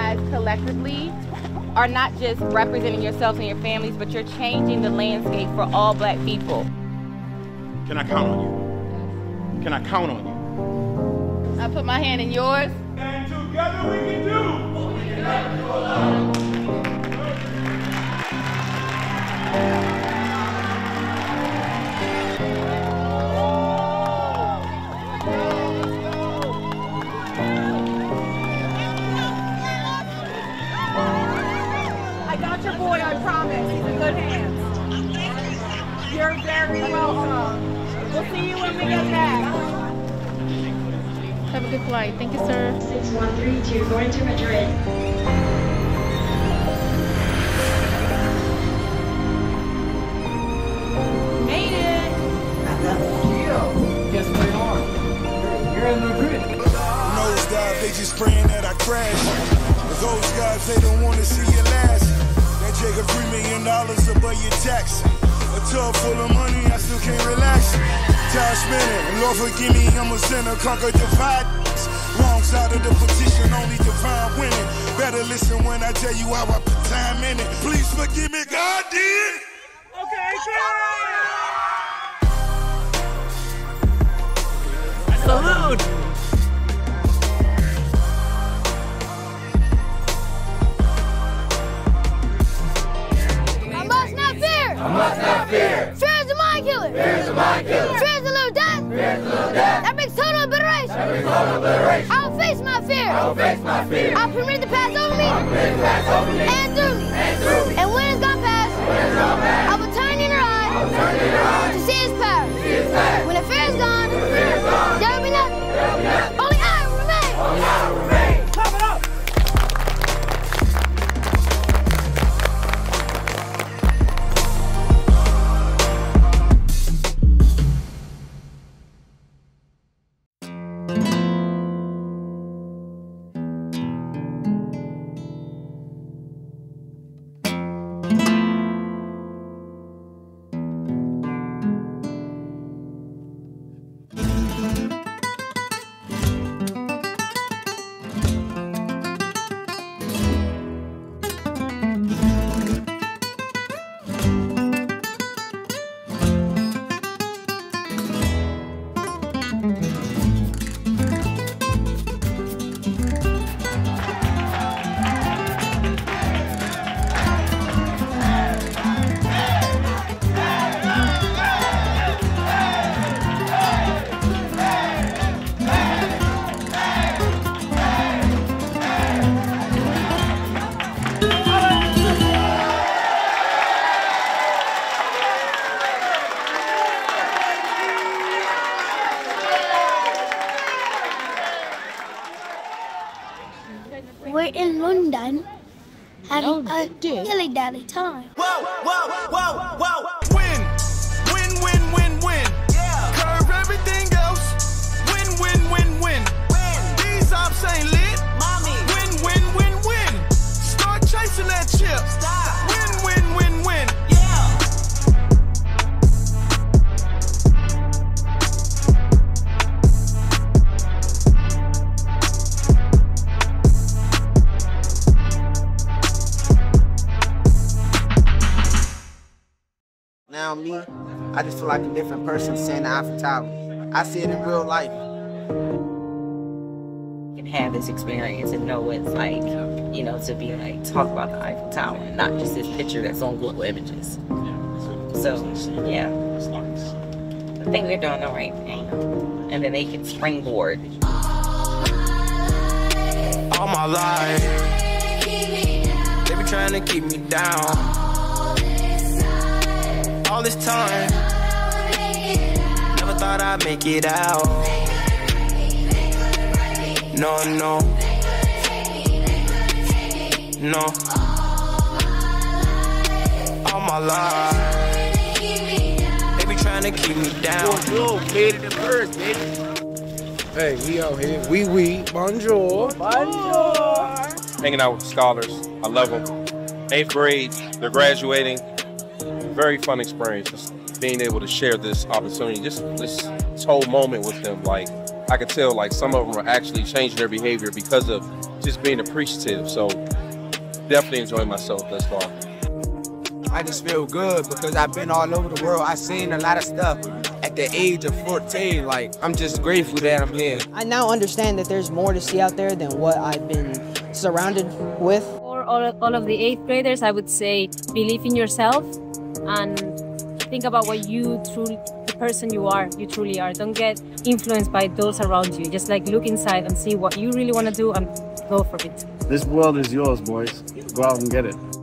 guys collectively are not just representing yourselves and your families, but you're changing the landscape for all Black people. Can I count on you? Can I count on you? I put my hand in yours. And together we can do what we can never do alone. I got your boy, I promise. He's in good hands. You're very welcome. We'll see you when we get back. Have a good flight. Thank you, sir. 6132 going to Madrid. Made it. Guess where you are? You're in Madrid. Those guys, they just praying that I crash. But those guys, they don't want to see you last. That Jacob $3 million above your tax. A tub full of money, I still can't relax. Time spinning, Lord forgive me, I'm a sinner. Conquer divide. Wrong side of the petition, only divine winning. Better listen when I tell you how I put time in it. Please forgive me, God did. Okay, Salute! I must not fear! I must not fear! Fear is a mind killer! Fear is a mind killer! Fear is a little death! Fear is a little death! That brings total obliteration! That brings total obliteration! I will face my fear! I will face my fear! I'll permit it to pass over me! I will permit it to pass over me! And through me! And through me! And when it's gone past, When it's gone past, I will turn in her eye! I will turn in her eye! To see his power! To see his power! When the fear is gone, When the fear is gone, there will be nothing! there will be nothing! Only I will remain! Only I will remain! clap it up. We're in London having a dilly-dally time. Whoa, whoa, whoa, whoa. Win, win, win, win, win. Yeah. Curve everything else. Win, win, win, win. These ops ain't lit. Mommy. Win, win, win, win. Start chasing that chip. Stop. Win, win, win, win. Yeah. Now me, I just feel like a different person seeing the Eiffel Tower. I see it in real life. You can have this experience and know what it's like, you know, to be like, talk about the Eiffel Tower and not just this picture that's on Google Images. So, yeah. I think we're doing the right thing. And then they can springboard. All my life, they been trying to keep me down. All this time, never thought I'd make it out. No, no, no. All my life, they be trying to keep me down. Bonjour, made it in first, baby. Hey, we out here. Oui, bonjour. Bonjour. Hanging out with the scholars. I love them. 8th grade, they're graduating. Very fun experience, just being able to share this opportunity, just this whole moment with them. Like, I could tell like some of them are actually changing their behavior because of just being appreciative. So definitely enjoying myself thus far. I just feel good because I've been all over the world. I've seen a lot of stuff at the age of 14. Like, I'm just grateful that I'm here. I now understand that there's more to see out there than what I've been surrounded with. For all of the 8th graders, I would say believe in yourself and think about what the person you truly are. Don't get influenced by those around you. Just like look inside and see what you really want to do and go for it. This world is yours, boys. Go out and get it.